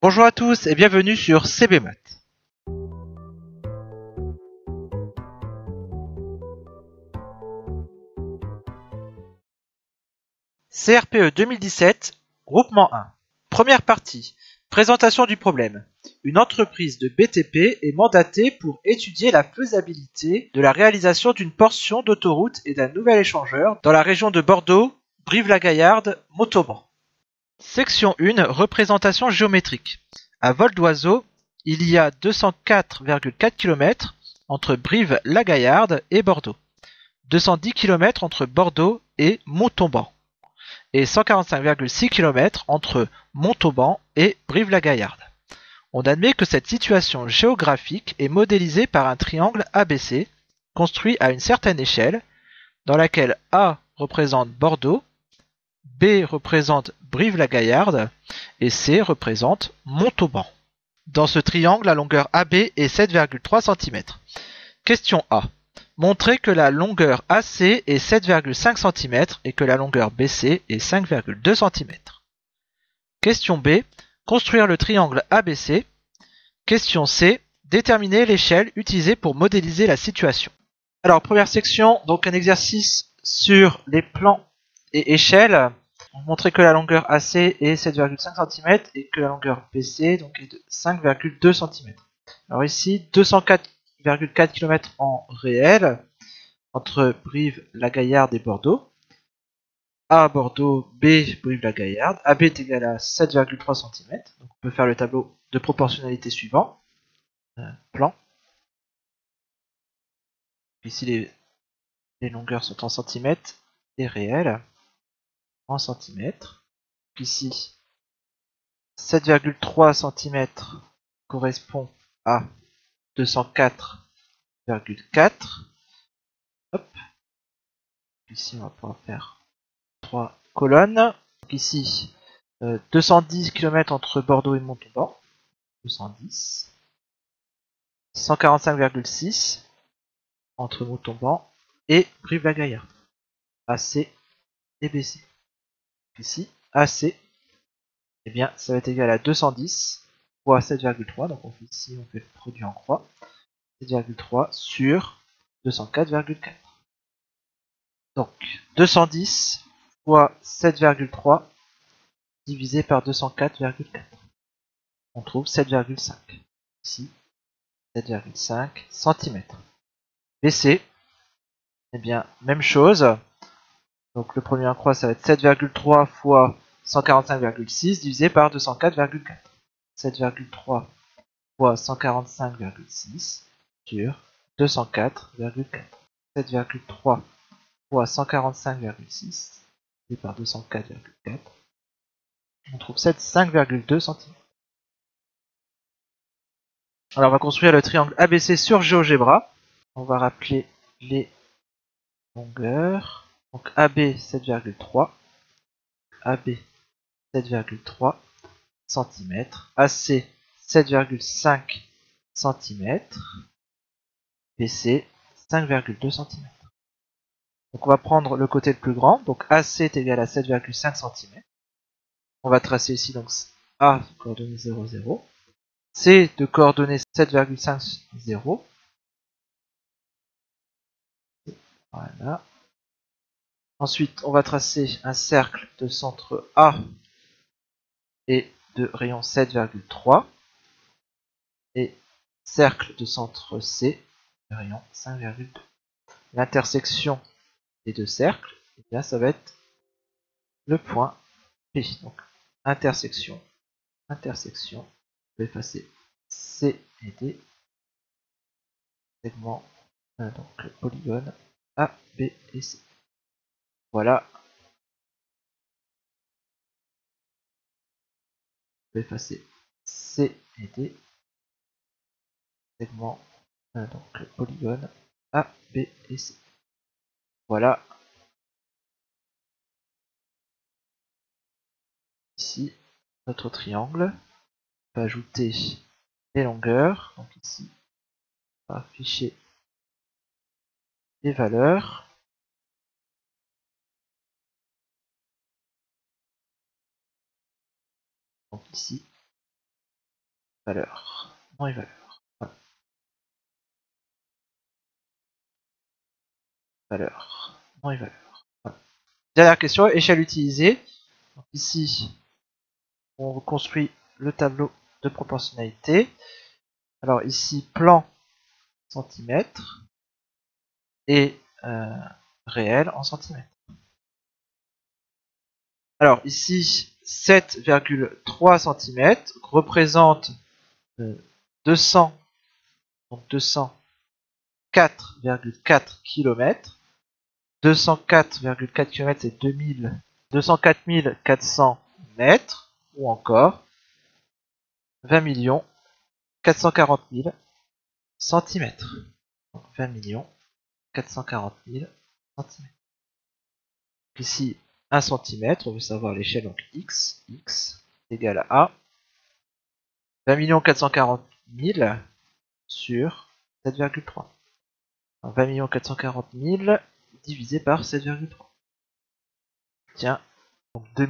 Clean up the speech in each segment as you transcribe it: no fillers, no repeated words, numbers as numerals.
Bonjour à tous et bienvenue sur CBMath. CRPE 2017, groupement 1. Première partie, présentation du problème. Une entreprise de BTP est mandatée pour étudier la faisabilité de la réalisation d'une portion d'autoroute et d'un nouvel échangeur dans la région de Bordeaux, Brive-la-Gaillarde, Montauban. Section 1, représentation géométrique. À vol d'oiseau, il y a 204,4 km entre Brive-la-Gaillarde et Bordeaux, 210 km entre Bordeaux et Montauban, et 145,6 km entre Montauban et Brive-la-Gaillarde. On admet que cette situation géographique est modélisée par un triangle ABC construit à une certaine échelle, dans laquelle A représente Bordeaux, B représente Brive-la-Gaillarde et C représente Montauban. Dans ce triangle, la longueur AB est 7,3 cm. Question A. Montrez que la longueur AC est 7,5 cm et que la longueur BC est 5,2 cm. Question B. Construire le triangle ABC. Question C. Déterminer l'échelle utilisée pour modéliser la situation. Alors, première section, donc un exercice sur les plans et échelles. Montrer que la longueur AC est 7,5 cm et que la longueur BC donc, est de 5,2 cm. Alors ici, 204,4 km en réel entre Brive-la-Gaillarde et Bordeaux. A Bordeaux, B Brive-la-Gaillarde. AB est égal à 7,3 cm. Donc on peut faire le tableau de proportionnalité suivant. Plan. Ici les longueurs sont en centimètres et réelles en centimètres. Ici 7,3 cm correspond à 204,4. Hop. Ici, on va pouvoir faire 3 colonnes. Donc ici, 210 km entre Bordeaux et Montauban. 210. 145,6 entre Montauban et Brive-la-Gaillarde. AC et BC. Ici, AC, eh bien, ça va être égal à 210 fois 7,3. Donc ici, on fait le produit en croix. 7,3 sur 204,4. Donc 210 fois 7,3 divisé par 204,4. On trouve 7,5. Ici, 7,5 cm. BC, eh bien, même chose. Donc le premier en croix, ça va être 7,3 fois 145,6 divisé par 204,4. 7,3 fois 145,6 sur 204,4. 7,3 fois 145,6 divisé par 204,4. On trouve 5,2 cm. Alors on va construire le triangle ABC sur GeoGebra. On va rappeler les longueurs. Donc AB 7,3, AB 7,3 cm, AC 7,5 cm, BC 5,2 cm. Donc on va prendre le côté le plus grand, donc AC est égal à 7,5 cm. On va tracer ici donc A de coordonnées 0, 0, C de coordonnées 7,5, 0. Voilà. Ensuite, on va tracer un cercle de centre A et de rayon 7,3 et cercle de centre C de rayon 5,2. L'intersection des deux cercles, eh bien, ça va être le point P. Donc, intersection, intersection, on va effacer C et D, segment, donc le polygone A, B et C. Voilà. On va effacer C et D, segment, donc le polygone A, B et C. Voilà. Ici, notre triangle. On va ajouter les longueurs. Donc ici, on va afficher les valeurs. Donc ici, valeur, nom et valeur. Voilà. Valeur, nom et valeur. Voilà. Dernière question, échelle utilisée. Donc ici, on reconstruit le tableau de proportionnalité. Alors ici, plan centimètres et réel en centimètres. Alors ici, 7,3 cm représente 200, donc 204,4 km. 204,4 km c'est 204 400 mètres, ou encore 20 440 000 centimètres. Donc 20 440 000 centimètres. Ici, 1 cm, on veut savoir l'échelle, donc x égale à 20 440 000 sur 7,3. 20 440 000 divisé par 7,3. Tiens, donc 2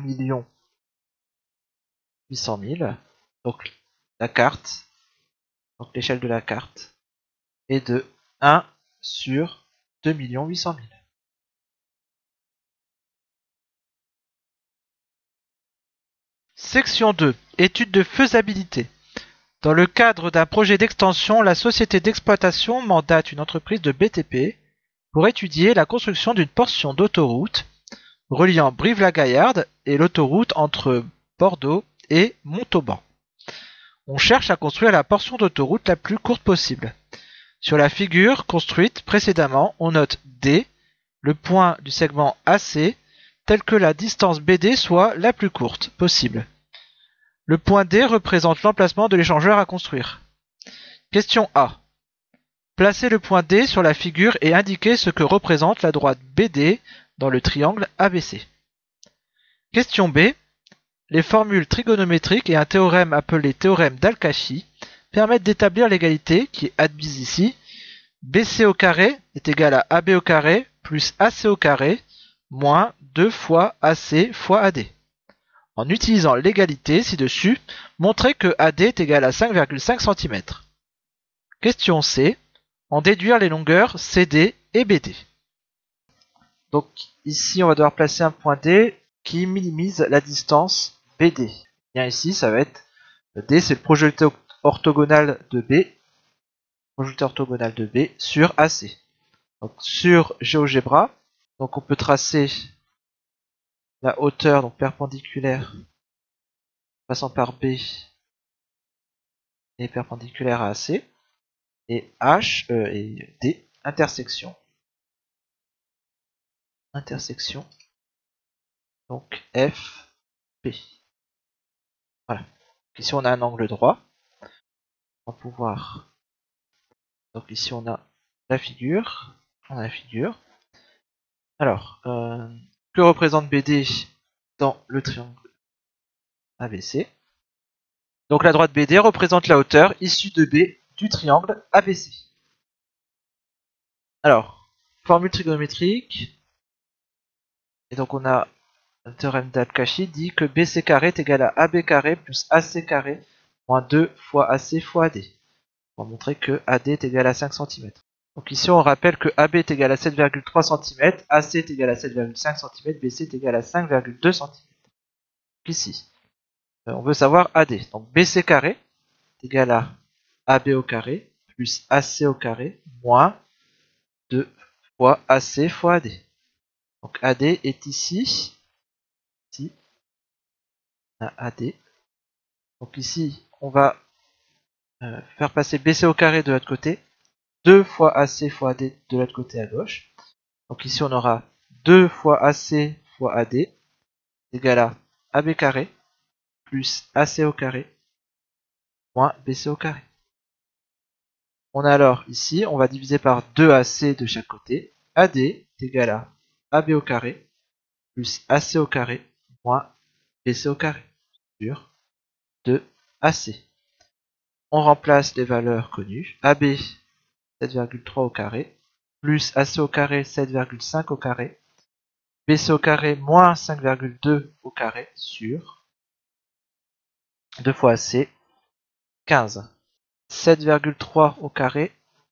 800 000. Donc la carte, donc l'échelle de la carte, est de 1 sur 2 800 000. Section 2. Étude de faisabilité. Dans le cadre d'un projet d'extension, la société d'exploitation mandate une entreprise de BTP pour étudier la construction d'une portion d'autoroute reliant Brive-la-Gaillarde et l'autoroute entre Bordeaux et Montauban. On cherche à construire la portion d'autoroute la plus courte possible. Sur la figure construite précédemment, on note D, le point du segment AC, tel que la distance BD soit la plus courte possible. Le point D représente l'emplacement de l'échangeur à construire. Question A. Placez le point D sur la figure et indiquez ce que représente la droite BD dans le triangle ABC. Question B. Les formules trigonométriques et un théorème appelé théorème d'Al-Kashi permettent d'établir l'égalité qui est admise ici. BC au carré est égal à AB au carré plus AC au carré moins 2 fois AC fois AD. En utilisant l'égalité ci-dessus, montrez que AD est égal à 5,5 cm. Question C. En déduire les longueurs CD et BD. Donc ici on va devoir placer un point D qui minimise la distance BD. Bien ici ça va être D, c'est le projeté orthogonal de B, sur AC. Donc sur GeoGebra, donc on peut tracer la hauteur donc perpendiculaire passant par B et perpendiculaire à AC, et H et D, intersection, donc F, P. Voilà. Ici on a un angle droit. On va pouvoir. Donc ici on a la figure. Alors, que représente BD dans le triangle ABC? Donc la droite BD représente la hauteur issue de B du triangle ABC. Alors, formule trigonométrique. Et donc on a le théorème d'Al-Kashi dit que BC carré est égal à AB carré plus AC carré moins 2 fois AC fois AD. On va montrer que AD est égal à 5 cm. Donc ici on rappelle que AB est égal à 7,3 cm, AC est égal à 7,5 cm, BC est égal à 5,2 cm. Donc ici, on veut savoir AD. Donc BC carré est égal à AB au carré plus AC au carré moins 2 fois AC fois AD. Donc AD est ici, AD. Donc ici, on va faire passer BC au carré de l'autre côté, 2 fois AC fois AD de l'autre côté à gauche. Donc ici, on aura 2 fois AC fois AD égale à AB carré plus AC au carré moins BC au carré. On a alors ici, on va diviser par 2AC de chaque côté. AD est égal à AB au carré plus AC au carré moins BC au carré sur 2AC. On remplace les valeurs connues. AB 7,3 au carré plus AC au carré 7,5 au carré. BC au carré moins 5,2 au carré sur 2 fois AC 15. 7,3 au carré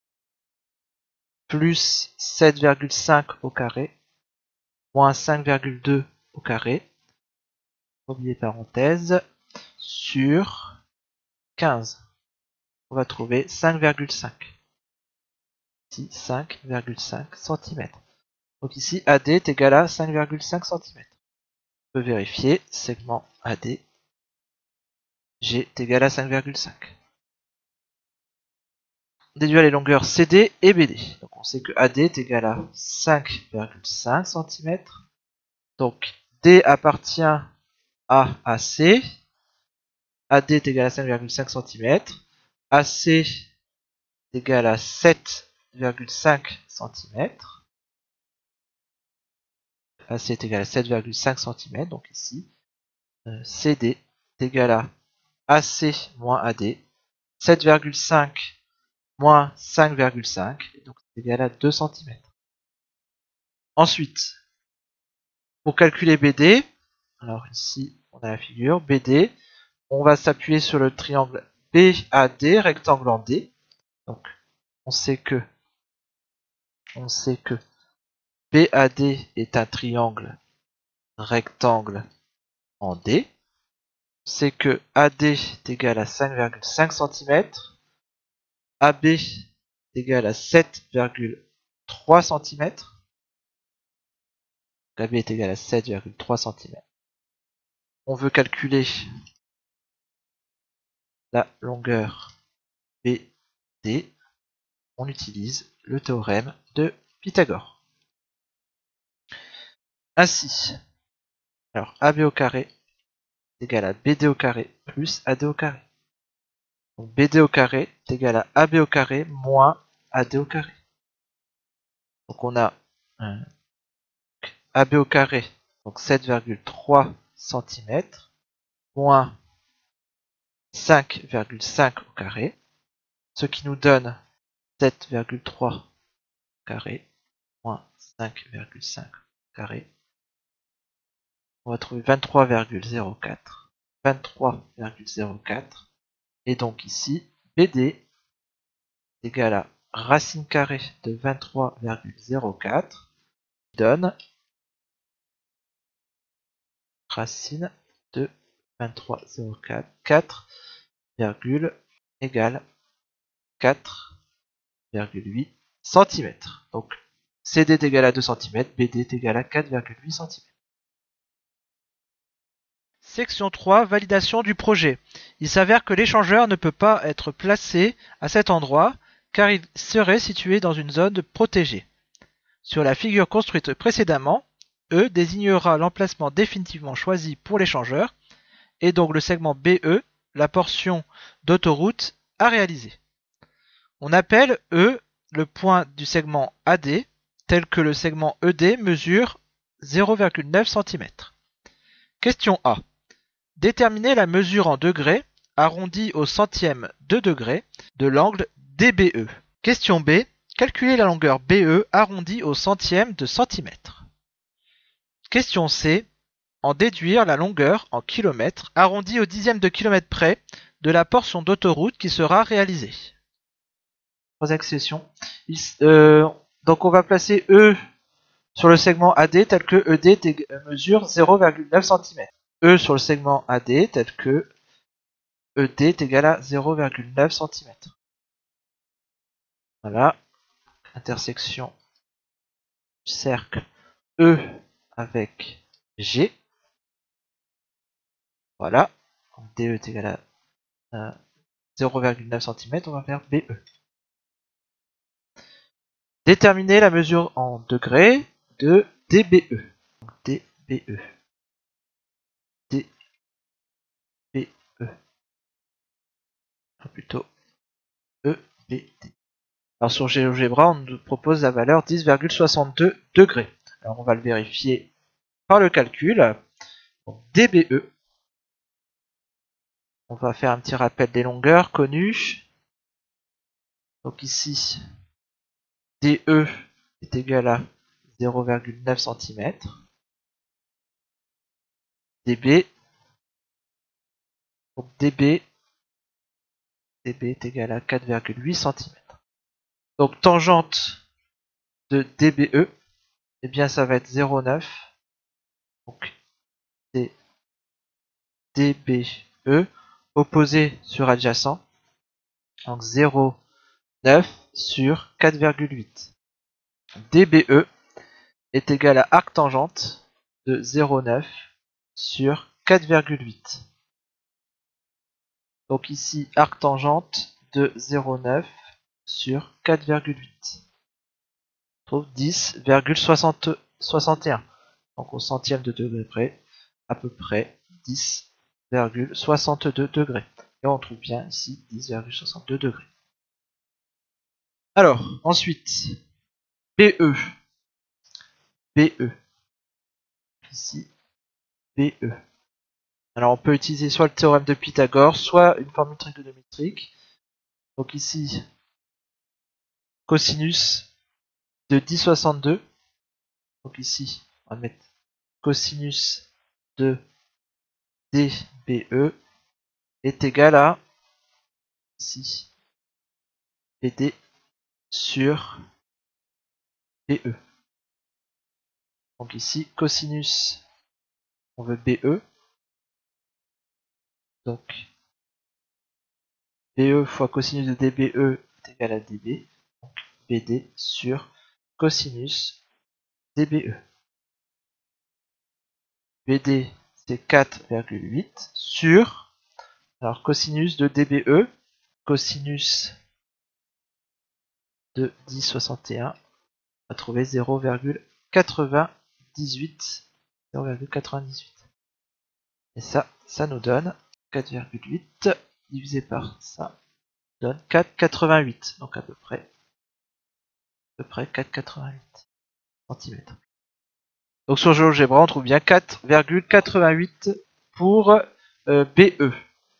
plus 7,5 au carré moins 5,2 au carré, oubliez parenthèse, sur 15. On va trouver 5,5. Ici, 5,5 cm. Donc ici, AD est égal à 5,5 cm. On peut vérifier, segment AD, G est égal à 5,5. Déduire les longueurs CD et BD. Donc on sait que AD est égal à 5,5 cm. Donc D appartient à AC. AD est égal à 5,5 cm. AC est égal à 7,5 cm. AC est égal à 7,5 cm. Donc ici, CD est égal à AC moins AD. 7,5 moins 5,5. Donc c'est égal à 2 cm. Ensuite, pour calculer BD, alors ici on a la figure BD, on va s'appuyer sur le triangle BAD, rectangle en D. Donc on sait que BAD est un triangle rectangle en D. On sait que AD est égal à 5,5 cm, AB est égal à 7,3 cm, AB est égal à 7,3 cm. On veut calculer la longueur BD, on utilise le théorème de Pythagore. Ainsi, alors AB au carré est égal à BD au carré plus AD au carré. Donc BD au carré est égal à AB au carré moins AD au carré. Donc on a AB au carré, donc 7,3 cm, moins 5,5 au carré, ce qui nous donne 7,3 carré, moins 5,5 carré. On va trouver 23,04. 23,04. Et donc ici, BD est égal à racine carrée de 23,04 donne racine de 23,04 4, égale 4,8 cm. Donc CD est égal à 2 cm, BD est égal à 4,8 cm. Section 3, validation du projet. Il s'avère que l'échangeur ne peut pas être placé à cet endroit car il serait situé dans une zone protégée. Sur la figure construite précédemment, E désignera l'emplacement définitivement choisi pour l'échangeur et donc le segment BE, la portion d'autoroute à réaliser. On appelle E le point du segment AD tel que le segment ED mesure 0,9 cm. Question A. Déterminer la mesure en degrés arrondie au centième de degré de l'angle DBE. Question B. Calculer la longueur BE arrondie au centième de centimètre. Question C. En déduire la longueur en kilomètres arrondie au dixième de kilomètre près de la portion d'autoroute qui sera réalisée. Trois accessions. Donc on va placer E sur le segment AD tel que ED mesure 0,9 cm. E sur le segment AD tel que ED est égal à 0,9 cm. Voilà, intersection du cercle E avec G. Voilà, donc DE est égal à 0,9 cm, on va faire BE. Déterminer la mesure en degrés de DBE. Donc DBE. DBE. Plutôt EBD. Alors sur GeoGebra, on nous propose la valeur 10,62 degrés. Alors on va le vérifier par le calcul. Donc DBE. On va faire un petit rappel des longueurs connues. Donc ici, DE est égal à 0,9 cm. DB. Donc DB dB est égal à 4,8 cm. Donc tangente de dBE, eh bien ça va être 0,9. Donc c'est dBE opposé sur adjacent. Donc 0,9 sur 4,8. dBE est égal à arc tangente de 0,9 sur 4,8. Donc ici, arc tangente de 0,9 sur 4,8. On trouve 10,61. Donc au centième de degré près, à peu près 10,62 degrés. Et on trouve bien ici 10,62 degrés. Alors, ensuite, BE. BE. Ici, BE. Alors on peut utiliser soit le théorème de Pythagore, soit une formule trigonométrique. Donc ici, cosinus de 10,62. Donc ici, on va mettre cosinus de dBE est égal à ici BD sur BE. Donc ici, cosinus, on veut BE. Donc BE fois cosinus de dBE est égal à dB. Donc BD sur cosinus dBE. BD c'est 4,8 sur, alors cosinus de dBE, cosinus de 10,61, on va trouver 0,98. 0,98. Et ça nous donne 4,8 divisé par ça donne 4,88. Donc à peu près 4,88 cm. Donc sur GeoGebra, on trouve bien 4,88 pour BE.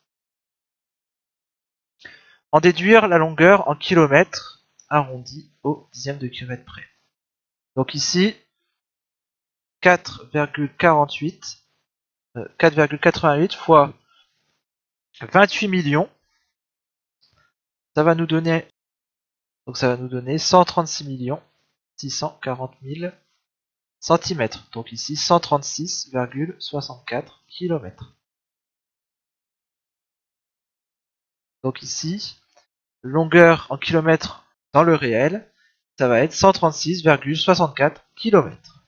En déduire la longueur en kilomètres arrondi au dixième de kilomètre près. Donc ici, 4,88 fois 28 millions, ça va nous donner 136 640 000 cm. Donc ici 136,64 km. Donc ici, longueur en kilomètres dans le réel, ça va être 136,64 km.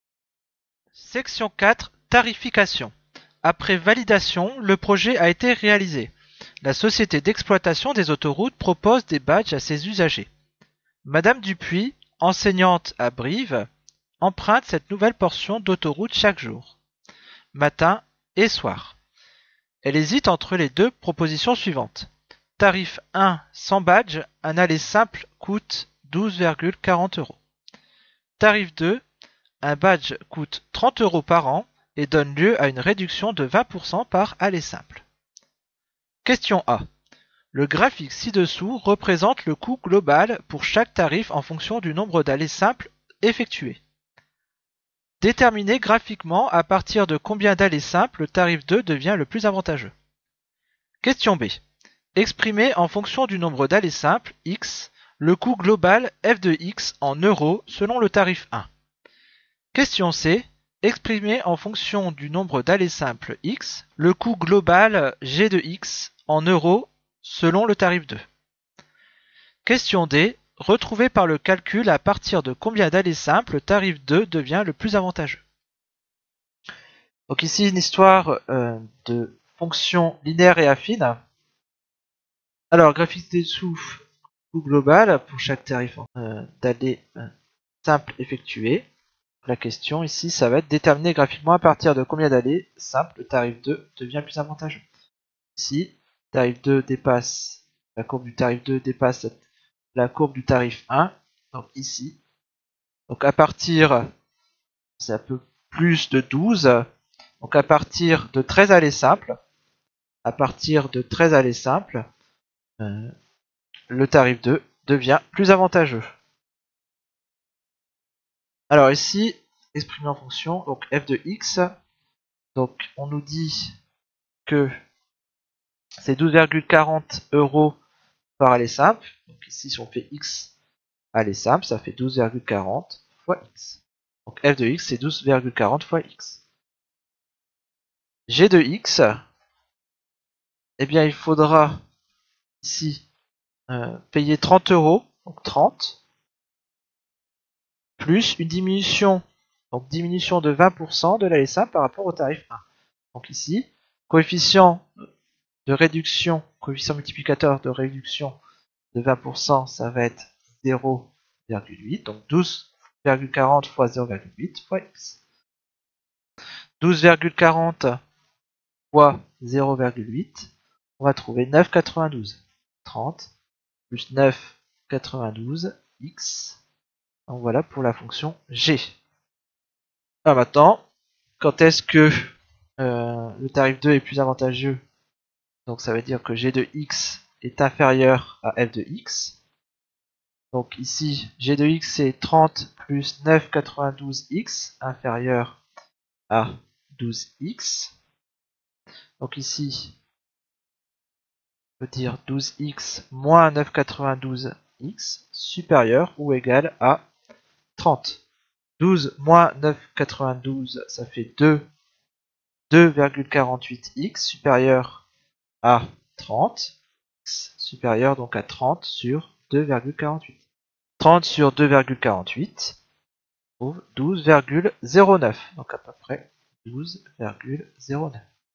Section 4, tarification. Après validation, le projet a été réalisé. La société d'exploitation des autoroutes propose des badges à ses usagers. Madame Dupuis, enseignante à Brive, emprunte cette nouvelle portion d'autoroute chaque jour, matin et soir. Elle hésite entre les deux propositions suivantes. Tarif 1, sans badge, un aller simple coûte 12,40 €. Tarif 2, un badge coûte 30 € par an et donne lieu à une réduction de 20% par aller simple. Question A. Le graphique ci-dessous représente le coût global pour chaque tarif en fonction du nombre d'allers simples effectués. Déterminer graphiquement à partir de combien d'allers simples le tarif 2 devient le plus avantageux. Question B. Exprimer en fonction du nombre d'allers simples, x, le coût global f de x en euros selon le tarif 1. Question C. Exprimer en fonction du nombre d'allers simples x, le coût global g de x en euros selon le tarif 2. Question D. Retrouver par le calcul à partir de combien d'allers simples le tarif 2 devient le plus avantageux. Donc ici une histoire de fonctions linéaires et affines. Alors graphique dessous, coût global pour chaque tarif d'allers simples effectués. La question ici, ça va être déterminer graphiquement à partir de combien d'allées simples le tarif 2 devient plus avantageux. Ici, tarif 2 dépasse, la courbe du tarif 2 dépasse la courbe du tarif 1. Donc ici, donc à partir, c'est un peu plus de 12. Donc à partir de 13 allées simples, le tarif 2 devient plus avantageux. Alors ici, exprimé en fonction, donc f de x, donc on nous dit que c'est 12,40 € par aller simple. Donc ici, si on fait x aller simple, ça fait 12,40 fois x. Donc f de x, c'est 12,40 fois x. G de x, eh bien, il faudra ici payer 30 €, donc 30, plus une diminution, donc diminution de 20% de l'aller simple par rapport au tarif 1. Donc ici, coefficient de réduction, coefficient multiplicateur de réduction de 20%, ça va être 0,8, donc 12,40 fois 0,8 fois x. 12,40 fois 0,8, on va trouver 9,92. 30 plus 9,92 x. Donc voilà pour la fonction g. Alors maintenant, quand est-ce que le tarif 2 est plus avantageux? Donc ça veut dire que g de x est inférieur à f de x. Donc ici, g de x c'est 30 plus 9,92x inférieur à 12x. Donc ici, on peut dire 12x moins 9,92x supérieur ou égal à 30. 12 moins 9,92, ça fait 2,48x supérieur à 30. X supérieur donc à 30 sur 2,48. 30 sur 2,48 trouve 12,09. Donc à peu près 12,09.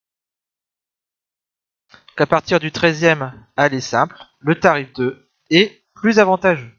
Donc à partir du 13e aller simple, le tarif 2 est plus avantageux.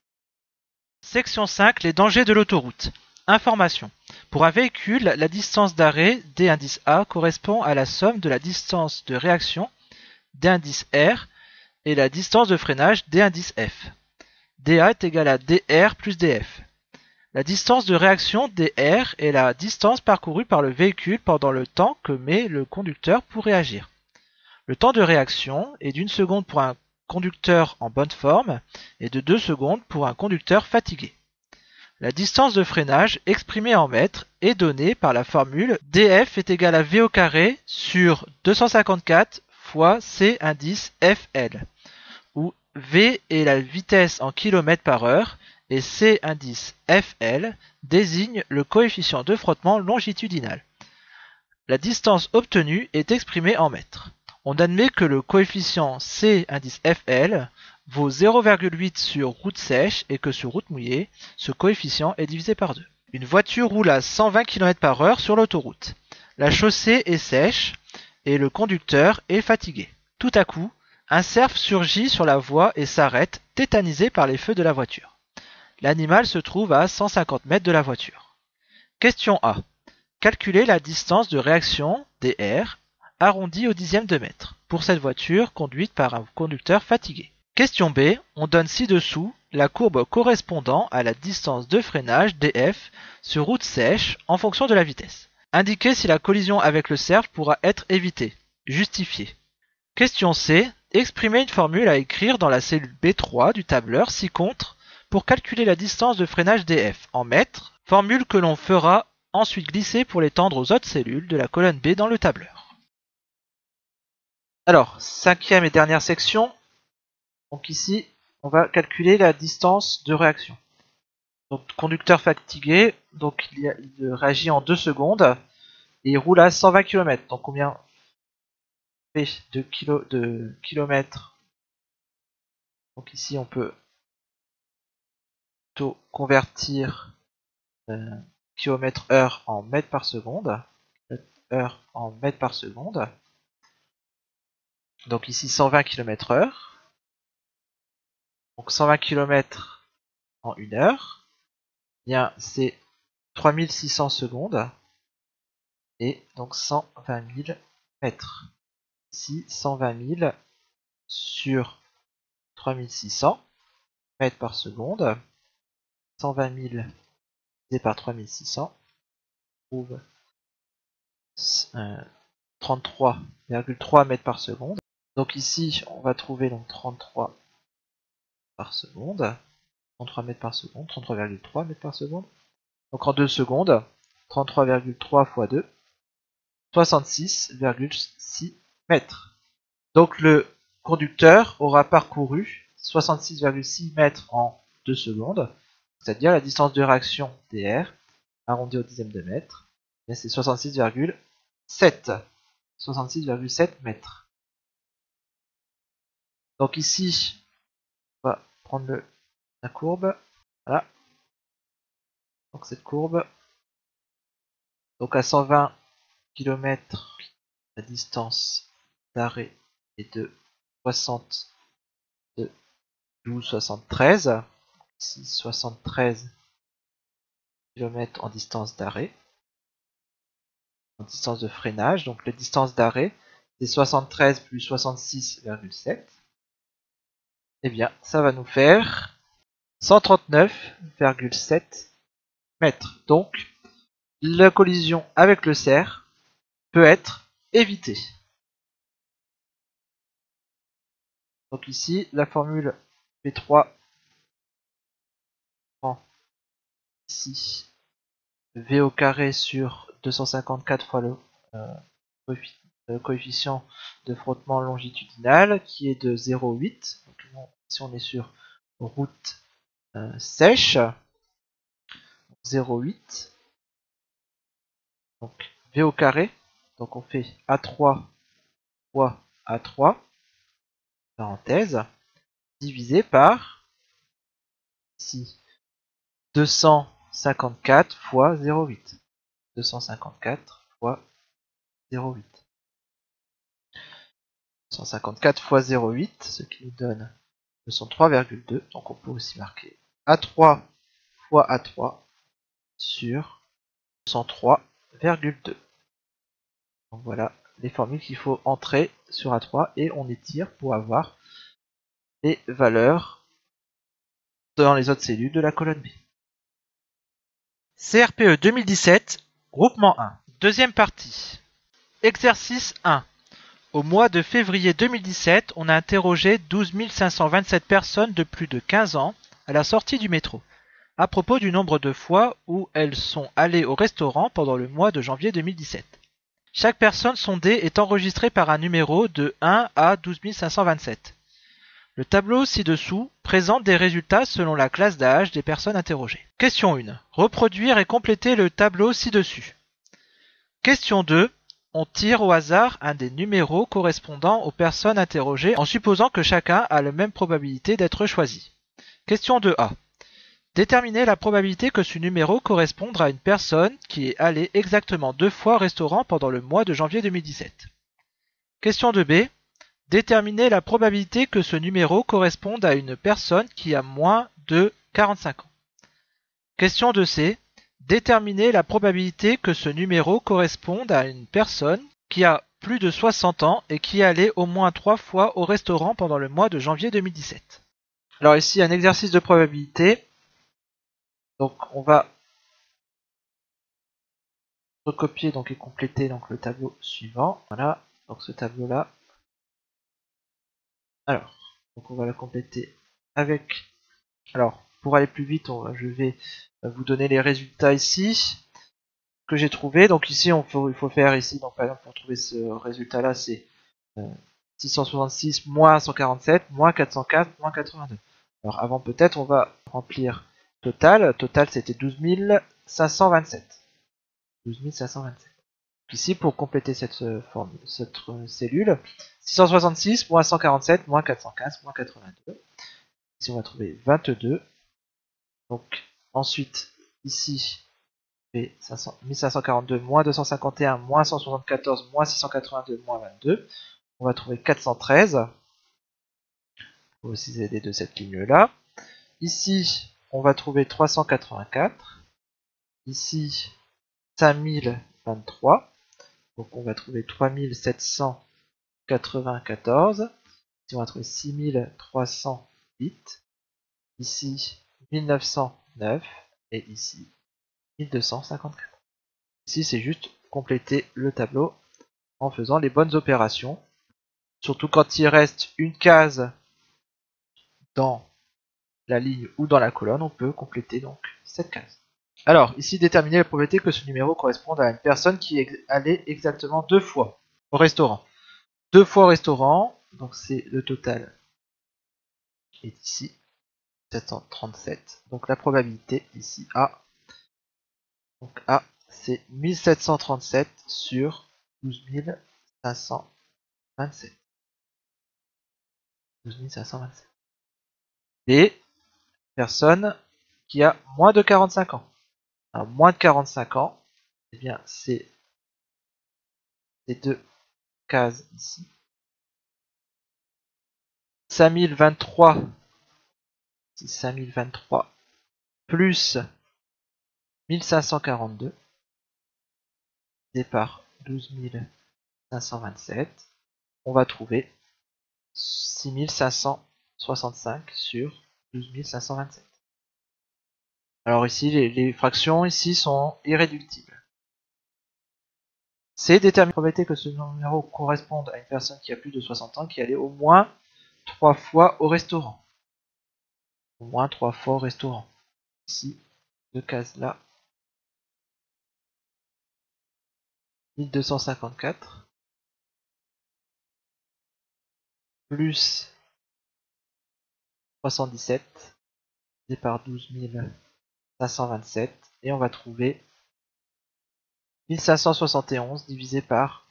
Section 5, les dangers de l'autoroute. Information. Pour un véhicule, la distance d'arrêt D indice A correspond à la somme de la distance de réaction D indice R et la distance de freinage D indice F. dA est égal à dR plus dF. La distance de réaction dR est la distance parcourue par le véhicule pendant le temps que met le conducteur pour réagir. Le temps de réaction est d'1 seconde pour un conducteur en bonne forme et de 2 secondes pour un conducteur fatigué. La distance de freinage exprimée en mètres est donnée par la formule dF est égal à V au carré sur 254 fois C indice FL, où V est la vitesse en km par heure et C indice FL désigne le coefficient de frottement longitudinal. La distance obtenue est exprimée en mètres. On admet que le coefficient C indice FL vaut 0,8 sur route sèche et que sur route mouillée, ce coefficient est divisé par 2. Une voiture roule à 120 km par heure sur l'autoroute. La chaussée est sèche et le conducteur est fatigué. Tout à coup, un cerf surgit sur la voie et s'arrête, tétanisé par les feux de la voiture. L'animal se trouve à 150 mètres de la voiture. Question A. Calculer la distance de réaction dr arrondie au dixième de mètre pour cette voiture conduite par un conducteur fatigué. Question B. On donne ci-dessous la courbe correspondant à la distance de freinage df sur route sèche en fonction de la vitesse. Indiquer si la collision avec le cerf pourra être évitée. Justifier. Question C. Exprimer une formule à écrire dans la cellule B3 du tableur ci-contre pour calculer la distance de freinage df en mètres, formule que l'on fera ensuite glisser pour l'étendre aux autres cellules de la colonne B dans le tableur. Alors, cinquième et dernière section. Donc ici, on va calculer la distance de réaction. Donc conducteur fatigué, donc il réagit en 2 secondes et il roule à 120 km. Donc combien fait de kilomètres? Donc ici on peut plutôt convertir km/h en mètres par seconde. Heure en mètres par seconde. Donc ici 120 km/h. Donc 120 km en 1 heure. Bien c'est 3600 secondes. Et donc 120 000 mètres. Ici 120 000 sur 3600 mètres par seconde. 120 000 divisé par 3600 trouve 33,3 mètres par seconde. Donc ici on va trouver donc 33 par seconde. 33 mètres par seconde, 33,3 mètres par seconde. Donc en 2 secondes, 33,3 fois 2, 66,6 mètres. Donc le conducteur aura parcouru 66,6 mètres en 2 secondes, c'est-à-dire la distance de réaction dr, arrondi au dixième de mètre, c'est 66,7 mètres. Donc ici, on va prendre la courbe, voilà. Donc cette courbe, donc à 120 km, la distance d'arrêt est de 72,73. Ici 73 km en distance d'arrêt, en distance de freinage. Donc la distance d'arrêt, c'est 73 plus 66,7. Eh bien, ça va nous faire 139,7 mètres. Donc, la collision avec le cerf peut être évitée. Donc ici, la formule P3 prend ici V au carré sur 254 fois le coefficient de frottement longitudinal qui est de 0,8. Donc ici on est sur route sèche, 0,8. Donc V au carré, donc on fait A3 fois A3, parenthèse, divisé par ici 254 fois 0,8. 254 fois 0,8. 254 fois 0,8, ce qui nous donne 203,2. Donc on peut aussi marquer A3 fois A3 sur 203,2. Donc voilà les formules qu'il faut entrer sur A3 et on étire pour avoir les valeurs dans les autres cellules de la colonne B. CRPE 2017, groupement 1. Deuxième partie. Exercice 1. Au mois de février 2017, on a interrogé 12 527 personnes de plus de 15 ans à la sortie du métro, à propos du nombre de fois où elles sont allées au restaurant pendant le mois de janvier 2017. Chaque personne sondée est enregistrée par un numéro de 1 à 12 527. Le tableau ci-dessous présente des résultats selon la classe d'âge des personnes interrogées. Question 1. Reproduire et compléter le tableau ci-dessus. Question 2. On tire au hasard un des numéros correspondant aux personnes interrogées en supposant que chacun a la même probabilité d'être choisi. Question 2A. Déterminer la probabilité que ce numéro corresponde à une personne qui est allée exactement 2 fois au restaurant pendant le mois de janvier 2017. Question 2B. Déterminer la probabilité que ce numéro corresponde à une personne qui a moins de 45 ans. Question 2C. Déterminer la probabilité que ce numéro corresponde à une personne qui a plus de 60 ans et qui est allée au moins 3 fois au restaurant pendant le mois de janvier 2017. Alors ici, un exercice de probabilité. Donc on va recopier donc, et compléter donc, le tableau suivant. Voilà, donc ce tableau-là. Alors, donc on va le compléter avec... Alors, pour aller plus vite, je vais vous donner les résultats ici que j'ai trouvé. Donc ici, il faut faire ici, donc par exemple, pour trouver ce résultat-là, c'est 666 moins 147, moins 404, moins 82. Alors avant, peut-être, on va remplir total. Total, c'était 12 527. 12 527. Ici, pour compléter cette cellule, 666, moins 147, moins 415, moins 82. Ici, on va trouver 22. Donc, ensuite, ici, 1542, moins 251, moins 174, moins 682, moins 22. On va trouver 413. On va aussi aider de cette ligne-là. Ici, on va trouver 384. Ici, 5023. Donc on va trouver 3794. Ici on va trouver 6308. Ici 1909. Et ici 1254. Ici c'est juste compléter le tableau en faisant les bonnes opérations. Surtout quand il reste une case dans la ligne ou dans la colonne, on peut compléter donc cette case. Alors, ici, déterminer la probabilité que ce numéro corresponde à une personne qui est allée exactement 2 fois au restaurant. 2 fois au restaurant, donc c'est le total qui est ici, 737. Donc la probabilité ici A, donc A c'est 1737 sur 12527. 12527. Et personne qui a moins de 45 ans. Alors, moins de 45 ans, eh bien c'est ces deux cases ici. 5023, c'est 5023 plus 1542 départ 12527, on va trouver 6565 sur 12527. Alors ici, les fractions ici sont irréductibles. C détermine la probabilité que ce numéro corresponde à une personne qui a plus de 60 ans qui allait au moins 3 fois au restaurant. Au moins 3 fois au restaurant. Ici, deux cases là. 1254 plus 317 divisé par 12527 et on va trouver 1571 divisé par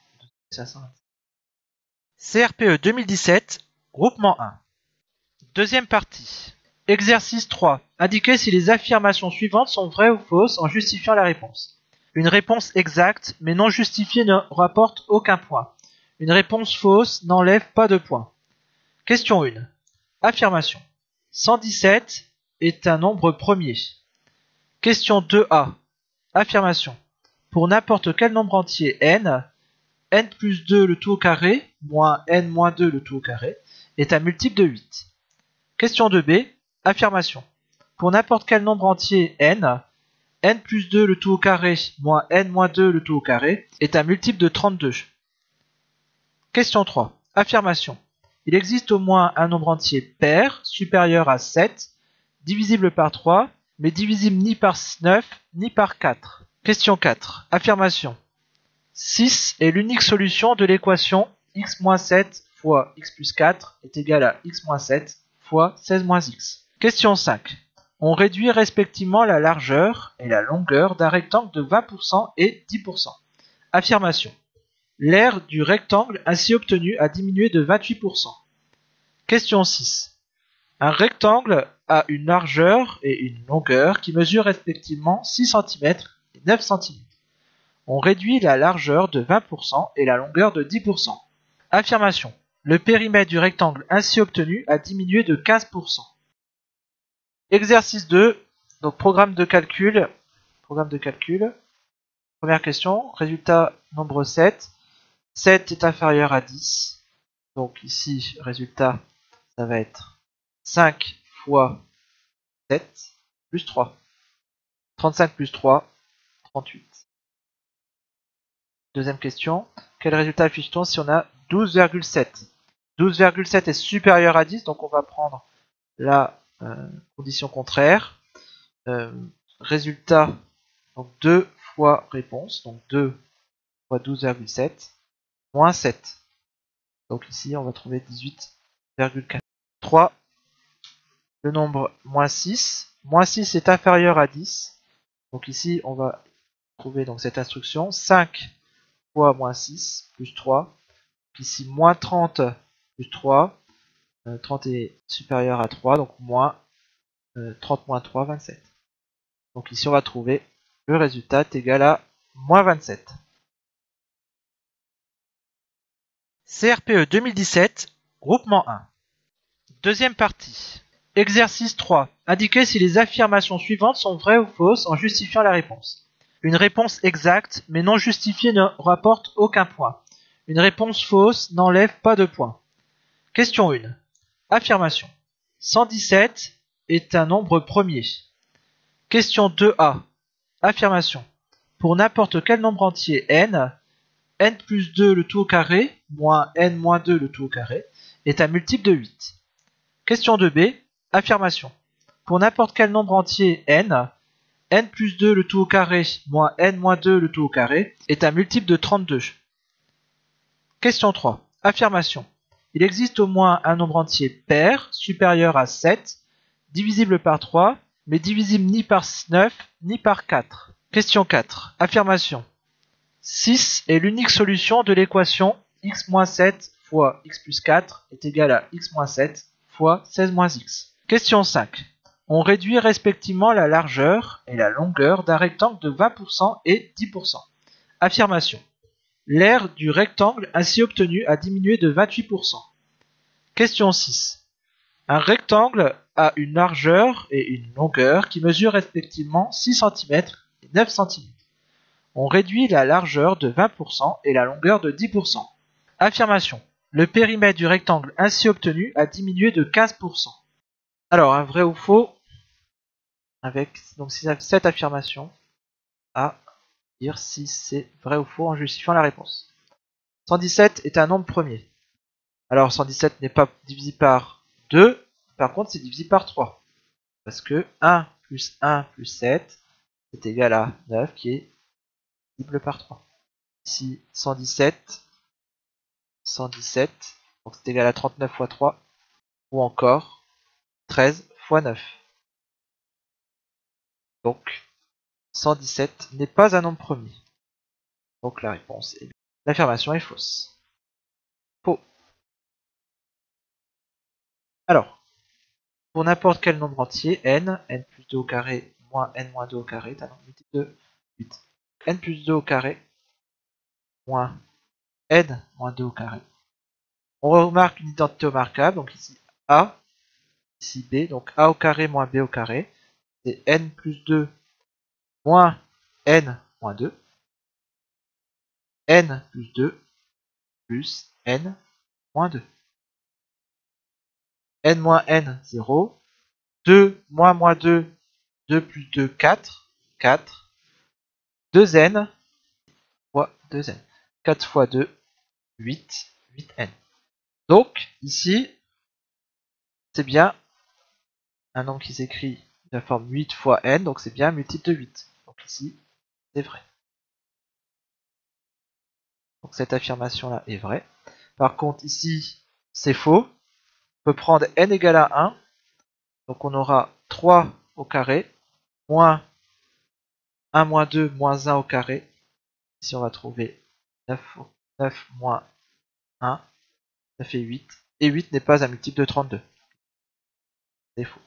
12527. CRPE 2017, groupement 1. Deuxième partie. Exercice 3. Indiquez si les affirmations suivantes sont vraies ou fausses en justifiant la réponse. Une réponse exacte mais non justifiée ne rapporte aucun point. Une réponse fausse n'enlève pas de points. Question 1. Affirmation. 117 est un nombre premier. Question 2a. Affirmation. Pour n'importe quel nombre entier n, n plus 2 le tout au carré, moins n moins 2 le tout au carré, est un multiple de 8. Question 2b. Affirmation. Pour n'importe quel nombre entier n, n plus 2 le tout au carré, moins n moins 2 le tout au carré, est un multiple de 32. Question 3. Affirmation. Il existe au moins un nombre entier pair supérieur à 7, divisible par 3, mais divisible ni par 9 ni par 4. Question 4. Affirmation. 6 est l'unique solution de l'équation x-7 fois x plus 4 est égal à x-7 fois 16-x. Question 5. On réduit respectivement la largeur et la longueur d'un rectangle de 20% et 10%. Affirmation. L'aire du rectangle ainsi obtenu a diminué de 28%. Question 6. Un rectangle a une largeur et une longueur qui mesurent respectivement 6 cm et 9 cm. On réduit la largeur de 20% et la longueur de 10%. Affirmation. Le périmètre du rectangle ainsi obtenu a diminué de 15%. Exercice 2. Donc programme de calcul. Première question. Résultat nombre 7. 7 est inférieur à 10. Donc ici, résultat, ça va être 5 fois 7 plus 3. 35 plus 3, 38. Deuxième question. Quel résultat affiche-t-on si on a 12,7? 12,7 est supérieur à 10, donc on va prendre la condition contraire. Résultat, donc 2 fois réponse, donc 2 fois 12,7, moins 7. Donc ici, on va trouver 18,4. 3, le nombre moins 6. Moins 6 est inférieur à 10. Donc ici, on va trouver donc cette instruction. 5 fois moins 6 plus 3. Donc ici, moins 30 plus 3. 30 est supérieur à 3, donc moins 30 moins 3, 27. Donc ici, on va trouver le résultat est égal à moins 27. CRPE 2017, groupement 1. Deuxième partie. Exercice 3. Indiquez si les affirmations suivantes sont vraies ou fausses en justifiant la réponse. Une réponse exacte mais non justifiée ne rapporte aucun point. Une réponse fausse n'enlève pas de points. Question 1. Affirmation. 117 est un nombre premier. Question 2a. Affirmation. Pour n'importe quel nombre entier n, n plus 2 le tout au carré, moins n moins 2 le tout au carré, est un multiple de 8. Question 2b. Affirmation. Pour n'importe quel nombre entier n, n plus 2 le tout au carré, moins n moins 2 le tout au carré, est un multiple de 32. Question 3. Affirmation. Il existe au moins un nombre entier pair supérieur à 7, divisible par 3, mais divisible ni par 9 ni par 4. Question 4. Affirmation. 6 est l'unique solution de l'équation x-7 fois x plus 4 est égal à x-7 fois 16-x. Question 5. On réduit respectivement la largeur et la longueur d'un rectangle de 20% et 10%. Affirmation. L'aire du rectangle ainsi obtenu a diminué de 28%. Question 6. Un rectangle a une largeur et une longueur qui mesurent respectivement 6 cm et 9 cm. On réduit la largeur de 20% et la longueur de 10%. Affirmation. Le périmètre du rectangle ainsi obtenu a diminué de 15%. Alors, un vrai ou faux avec donc cette affirmation à dire si c'est vrai ou faux en justifiant la réponse. 117 est un nombre premier. Alors 117 n'est pas divisible par 2, par contre c'est divisible par 3. Parce que 1 plus 1 plus 7 est égal à 9 qui est divisible par 3. Ici 117, donc c'est égal à 39 fois 3, ou encore 13 fois 9. Donc 117 n'est pas un nombre premier. Donc la réponse est... L'affirmation est fausse. Faux. Alors, pour n'importe quel nombre entier, n plus 2 au carré moins n moins 2 au carré est un nombre multiple de 8. N plus 2 au carré moins n moins 2 au carré. On remarque une identité remarquable, donc ici a, ici b, donc a au carré moins b au carré, c'est n plus 2 moins n moins 2, n plus 2 plus n moins 2. N moins n, 0, 2 moins 2, 2 plus 2, 4, 4, 2n fois 2n. 4 fois 2, 8, 8n. Donc, ici, c'est bien un nombre qui s'écrit de la forme 8 fois n, donc c'est bien un multiple de 8. Donc ici, c'est vrai. Donc cette affirmation-là est vraie. Par contre, ici, c'est faux. On peut prendre n égale à 1. Donc on aura 3 au carré, moins 1 moins 2 moins 1 au carré. Ici, on va trouver 9 moins 1, ça fait 8. Et 8 n'est pas un multiple de 32. C'est faux.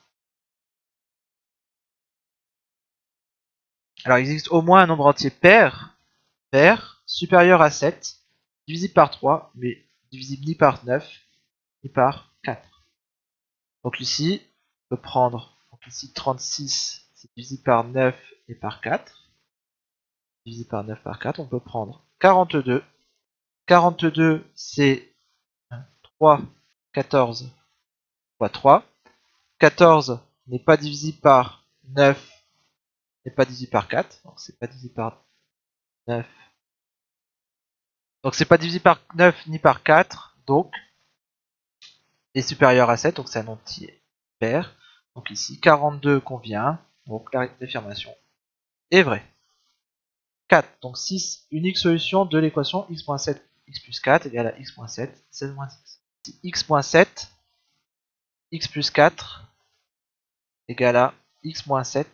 Alors, il existe au moins un nombre entier pair supérieur à 7, divisible par 3, mais divisible ni par 9, ni par 4. Donc ici, on peut prendre, donc ici 36, c'est divisible par 9 et par 4. Divisé par 9 par 4, on peut prendre 42. 42, c'est 3, 14 fois 3. 14 n'est pas divisible par 9, n'est pas divisible par 4, donc c'est pas divisible par 9. Donc c'est pas divisible par 9 ni par 4, donc est supérieur à 7, donc c'est un entier pair. Donc ici 42 convient, donc l'affirmation est vraie. 4, donc 6, unique solution de l'équation x-7 x plus 4 égale à x-7 16-x. x-7 x plus 4 égale à x-7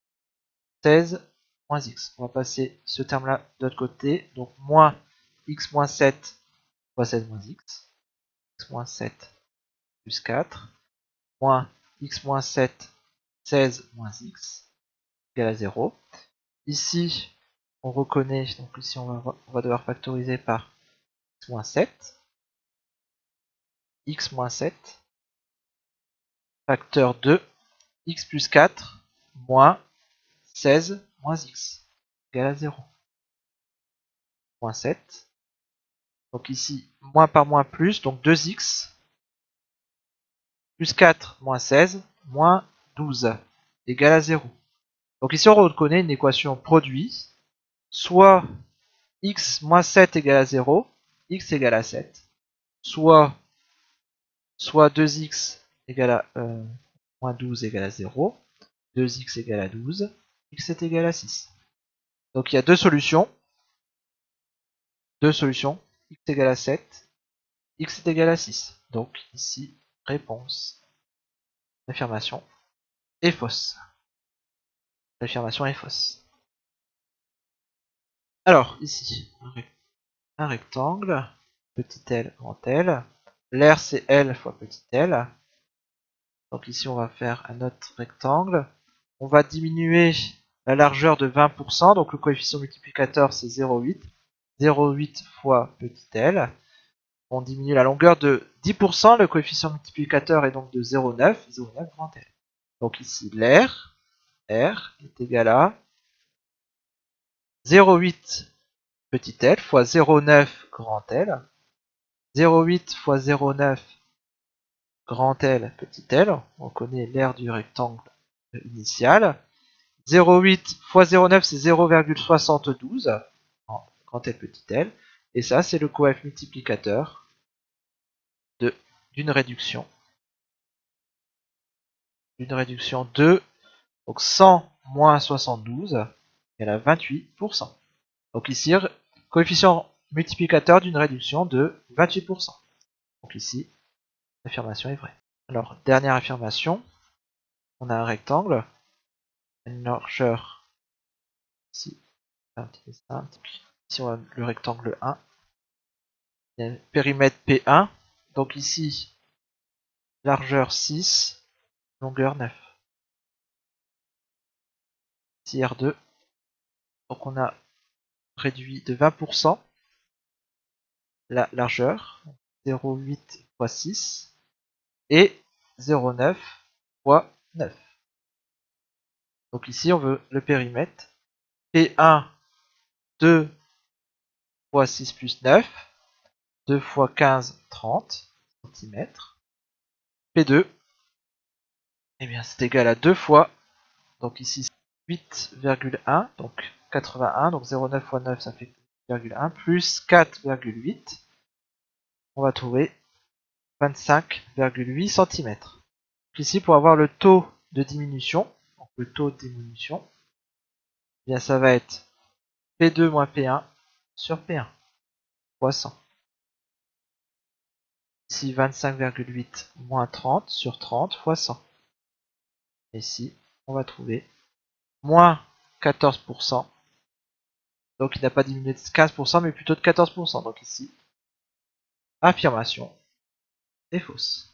16-x. On va passer ce terme-là de l'autre côté, donc moins x-7 fois 16-x, x-7 plus 4, moins x-7 16-x égale à 0. Ici, on reconnaît, donc ici on va devoir factoriser par x-7, x-7, facteur 2, x plus 4, moins 16, moins x, égale à 0. Moins 7. Donc ici, moins par moins plus, donc 2x, plus 4, moins 16, moins 12, égale à 0. Donc ici, on reconnaît une équation produit, soit x moins 7 égale à 0, x égale à 7, soit 2x égale à moins 12 égale à 0, 2x égale à 12, x est égal à 6. Donc il y a deux solutions, x égale à 7, x est égal à 6. Donc ici, réponse. L'affirmation est fausse. L'affirmation est fausse. Alors, ici, un rectangle, petit l, grand L. L'air, c'est L fois petit l. Donc ici, on va faire un autre rectangle. On va diminuer la largeur de 20%. Donc le coefficient multiplicateur, c'est 0,8. 0,8 fois petit l. On diminue la longueur de 10%. Le coefficient multiplicateur est donc de 0,9. 0,9 grand L. Donc ici, l'air, R, est égal à 0,8 petit l fois 0,9 grand L. 0,8 fois 0,9 grand L petit l. On connaît l'aire du rectangle initial. 0,8 fois 0,9 c'est 0,72 grand L petit l. Et ça c'est le coef multiplicateur d'une réduction. De donc 100 moins 72 égale à 28%. Donc ici, coefficient multiplicateur d'une réduction de 28%. Donc ici, l'affirmation est vraie. Alors, dernière affirmation, on a un rectangle, une largeur, ici, un petit peu simple. Ici, on a le rectangle 1, il y a un périmètre P1, donc ici, largeur 6, longueur 9. Ici, R2, donc on a réduit de 20% la largeur, 0,8 fois 6, et 0,9 fois 9. Donc ici, on veut le périmètre P1, 2 fois 6 plus 9, 2 fois 15, 30 cm. P2, eh bien c'est égal à 2 fois, donc ici 8,1, donc 81, donc 0,9 fois 9 ça fait 8,1, plus 4,8, on va trouver 25,8 cm. Ici pour avoir le taux de diminution, donc le taux de diminution, eh bien ça va être P2 moins P1 sur P1 fois 100. Ici 25,8 moins 30 sur 30 fois 100. Et ici, on va trouver moins 14%. Donc il n'a pas diminué de 15%, mais plutôt de 14%. Donc ici, affirmation est fausse.